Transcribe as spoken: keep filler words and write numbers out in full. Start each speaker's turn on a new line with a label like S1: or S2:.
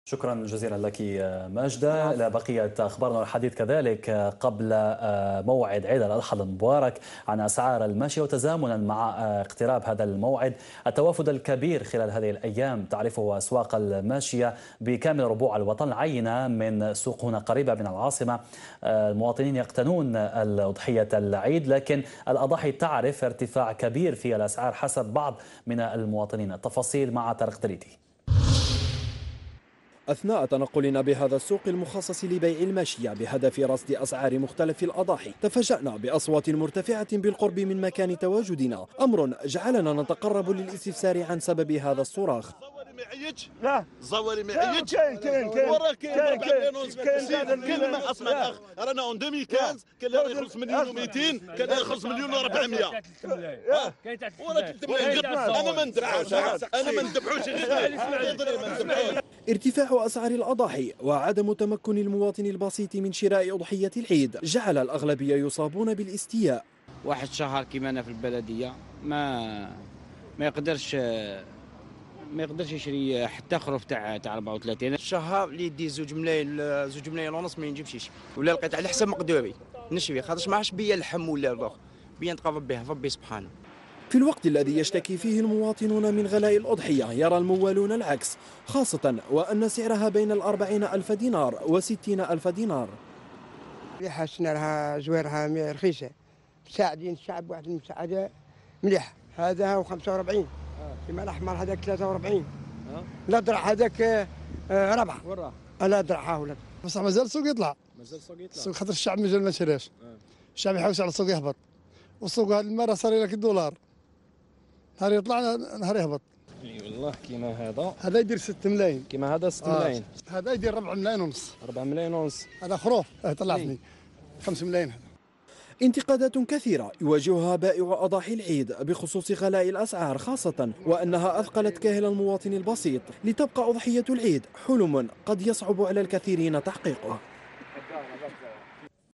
S1: شكرا جزيلا لك ماجدة. إلى بقية أخبارنا والحديث كذلك قبل موعد عيد الأضحى المبارك عن أسعار الماشية، وتزامنا مع اقتراب هذا الموعد التوافد الكبير خلال هذه الأيام تعرفه أسواق الماشية بكامل ربوع الوطن. عينة من سوق هنا قريبة من العاصمة المواطنين يقتنون أضحية العيد، لكن الأضاحي تعرف ارتفاع كبير في الأسعار حسب بعض من المواطنين. التفاصيل مع طارق تريدي.
S2: أثناء تنقلنا بهذا السوق المخصص لبيع الماشية بهدف رصد أسعار مختلف الأضاحي، تفاجأنا بأصوات مرتفعة بالقرب من مكان تواجدنا، أمر جعلنا نتقرب للاستفسار عن سبب هذا الصراخ.
S3: لا
S4: الزواري ما يعيطش.
S3: كاين كاين كاين
S4: وراه كاين
S3: كاين
S4: كاين ما اسمع الاخ رانا اون ألفين وخمسة كان اللي يخلص مليون ومئتين، كان اللي يخلص مليون وأربعمية. انا ما ندبحوش، انا ما ندبحوش غير
S2: ارتفاع أسعار الأضاحي وعدم تمكن المواطن البسيط من شراء أضحية العيد جعل الأغلبية يصابون بالاستياء.
S5: واحد شهر كيما أنا في البلدية ما ما يقدرش ما يقدرش يشري حتى خروف تاع تاع أربعة وثلاثين.
S6: الشهر اللي يدي زوج ملايين زوج ملايين ونص ما ينجمش يشري، ولا لقيت على حسب مقدوري نشري، خاطرش ما عادش بيا اللحم ولا الاخر، بيا نتقرب به ربي سبحانه.
S2: في الوقت الذي يشتكي فيه المواطنون من غلاء الأضحية يرى الموالون العكس، خاصة وأن سعرها بين الأربعين ألف دينار وستين ألف دينار.
S3: حسنا لها زويرها رخيصة، مساعدين الشعب واحد المساعدة مليح. هذا هو خمسة وأربعين، كيما الأحمر هذاك ثلاثة وأربعين، الأضرع هذاك ربعة، الأضرع ها ولد.
S7: بصح مازال السوق يطلع،
S5: مازال السوق يطلع،
S7: السوق خاطر الشعب مازال ما شراش، الشعب يحوس على السوق يهبط، والسوق هذه المرة صار لك الدولار، نهار يطلع نهار يهبط.
S5: اي والله كيما هذا
S7: هذا يدير ستة ملايين،
S5: كيما هذا ستة ملايين،
S7: هذا يدير ربع ملايين ونص،
S5: أربعة ملايين ونص،
S7: هذا خروف طلعتني خمسة ملايين. هذا
S2: انتقادات كثيرة يواجهها بائع أضاحي العيد بخصوص غلاء الأسعار، خاصة وأنها أثقلت كاهل المواطن البسيط، لتبقى أضحية العيد حلم قد يصعب على الكثيرين تحقيقه.